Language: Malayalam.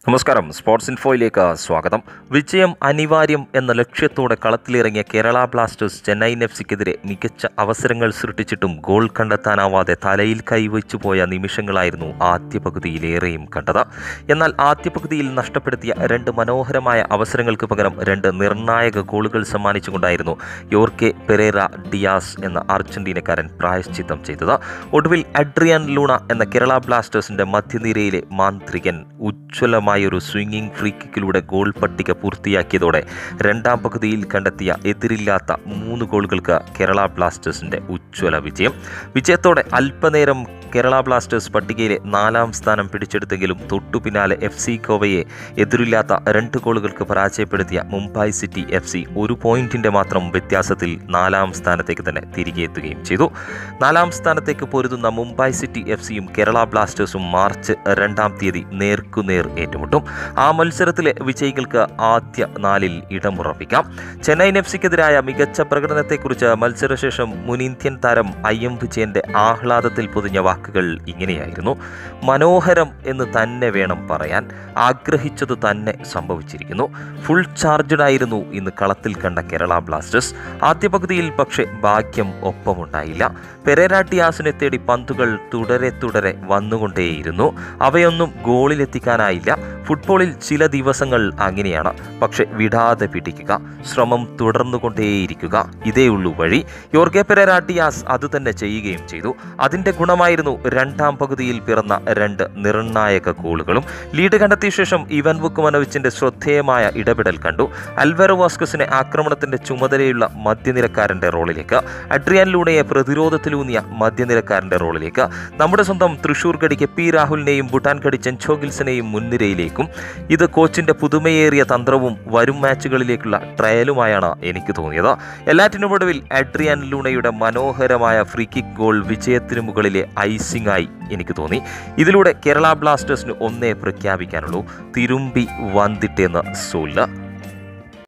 നമസ്കാരം, സ്പോർട്സ് ഇൻഫോയിലേക്ക് സ്വാഗതം. വിജയം അനിവാര്യം എന്ന ലക്ഷ്യത്തോടെ കളത്തിലിറങ്ങിയ കേരള ബ്ലാസ്റ്റേഴ്സ് ചെന്നൈയിൻ എഫ്സിക്കെതിരെ മികച്ച അവസരങ്ങൾ സൃഷ്ടിച്ചിട്ടും ഗോൾ കണ്ടെത്താനാവാതെ തലയിൽ കൈവച്ചു പോയ നിമിഷങ്ങളായിരുന്നു ആദ്യ പകുതിയിലേറെയും കണ്ടത്. എന്നാൽ ആദ്യ പകുതിയിൽ നഷ്ടപ്പെടുത്തിയ രണ്ട് മനോഹരമായ അവസരങ്ങൾക്ക് പകരം രണ്ട് നിർണായക ഗോളുകൾ സമ്മാനിച്ചുകൊണ്ടായിരുന്നു യോർക്കെ പെരേര ഡിയാസ് എന്ന അർജന്റീനക്കാരൻ പ്രായശ്ചിത്തം ചെയ്തത്. ഒടുവിൽ അഡ്രിയൻ ലൂണ എന്ന കേരള ബ്ലാസ്റ്റേഴ്സിന്റെ മധ്യനിരയിലെ മാന്ത്രികൻ ഉജ്ജ്വലമായ ഒരു സ്വിംഗിംഗ് ഫ്രീ കിക്കിലൂടെ ഗോൾ പട്ടിക പൂർത്തിയാക്കിയതോടെ രണ്ടാം പകുതിയിൽ കണ്ടെത്തിയ എതിരില്ലാത്ത 3 ഗോളുകൾക്ക് കേരള ബ്ലാസ്റ്റേഴ്സിന്റെ ഉജ്ജ്വല വിജയത്തോടെ അല്പനേരം കേരള ബ്ലാസ്റ്റേഴ്സ് പട്ടികയിലെ 4ാം സ്ഥാനം പിടിച്ചെടുത്തെങ്കിലും തൊട്ടു പിന്നാലെ FC ഗോവയെ എതിരില്ലാത്ത 2 ഗോളുകൾക്ക് പരാജയപ്പെടുത്തിയ മുംബൈ സിറ്റി FC 1 പോയിന്റിന്റെ മാത്രം വ്യത്യാസത്തിൽ 4ാം സ്ഥാനത്തേക്ക് തന്നെ തിരികെ എത്തുകയും ചെയ്തു. 4ാം സ്ഥാനത്തേക്ക് പൊരുതുന്ന മുംബൈ സിറ്റി FCയും കേരള ബ്ലാസ്റ്റേഴ്സും മാർച്ച് 2-ാം തീയതി നേർക്കുനേർ ഏറ്റുമുട്ടും. ആ മത്സരത്തിലെ വിജയികൾക്ക് ആദ്യ 4-ൽ ഇടമുറപ്പിക്കാം. ചെന്നൈയിൻ എഫ്സിക്കെതിരായ മികച്ച പ്രകടനത്തെക്കുറിച്ച് മത്സരശേഷം മുൻ ഇന്ത്യൻ താരം വിജയന്റെ ആഹ്ലാദത്തിൽ പൊതിഞ്ഞ വാക്കുകൾ ഇങ്ങനെയായിരുന്നു: മനോഹരം എന്ന് തന്നെ വേണം പറയാൻ, ആഗ്രഹിച്ചത് തന്നെ സംഭവിച്ചിരിക്കുന്നു. ഫുൾ ചാർജ്ഡ് ആയിരുന്നു ഇന്ന് കളത്തിൽ കണ്ട കേരള ബ്ലാസ്റ്റേഴ്സ്. ആദ്യ പകുതിയിൽ പക്ഷേ ഭാഗ്യം ഒപ്പമുണ്ടായില്ല. പെരേര ഡിയാസിനെ തേടി പന്തുകൾ തുടരെ വന്നുകൊണ്ടേയിരുന്നു. അവയൊന്നും ഗോളിലെത്തിക്കാനായില്ല. ഫുട്ബോളിൽ ചില ദിവസങ്ങൾ അങ്ങനെയാണ്. പക്ഷെ വിടാതെ പിടിക്കുക, ശ്രമം തുടർന്നുകൊണ്ടേയിരിക്കുക, ഇതേ ഉള്ളൂ വഴി. യോർഗെ പെരേര ഡിയാസ് അതുതന്നെ ചെയ്യുകയും ചെയ്തു. അതിൻ്റെ ഗുണമായിരുന്നു 2ാം പകുതിയിൽ പിറന്ന 2 നിർണായക ഗോളുകളും. ലീഡ് കണ്ടെത്തിയ ശേഷം ഇവൻ വുക്കുമനോവിച്ചിന്റെ ശ്രദ്ധേയമായ ഇടപെടൽ കണ്ടു. അൽവാരോ വാസ്കസിനെ ആക്രമണത്തിന്റെ ചുമതലയുള്ള മധ്യനിരക്കാരന്റെ റോളിലേക്ക്, അഡ്രിയൻ ലൂണയെ പ്രതിരോധത്തിലൂന്നിയ മധ്യനിരക്കാരന്റെ റോളിലേക്ക്, നമ്മുടെ സ്വന്തം തൃശൂർ കടി കെ രാഹുലിനെയും ഭൂട്ടാൻ കടി ചെൻചോഗിൽസിനെയും മുൻനിരയിലേക്കും. ഇത് കോച്ചിന്റെ പുതുമയേറിയ തന്ത്രവും വരും മാച്ചുകളിലേക്കുള്ള ട്രയലുമായാണ് എനിക്ക് തോന്നിയത്. എല്ലാറ്റിനുമൊടുവിൽ അഡ്രിയൻ ലൂണയുടെ മനോഹരമായ ഫ്രീ കിക്ക് ഗോൾ വിജയത്തിനു മുകളിലെ ഐസിംഗ് ആയി എനിക്ക് തോന്നി. ഇതിലൂടെ കേരള ബ്ലാസ്റ്റേഴ്സിന് ഒന്നേ പ്രഖ്യാപിക്കാനുള്ളൂ: തിരുമ്പി വന്നിട്ടെന്ന് സോല്ല.